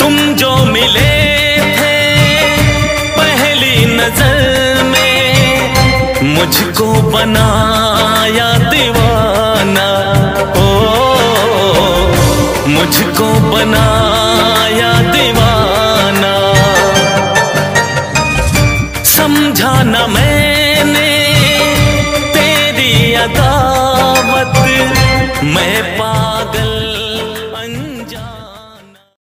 तुम जो मिले थे पहली नजर में, मुझको बनाया दीवाना। ओ मुझको बनाया दीवाना। समझा न मैंने तेरी अदावत, मैं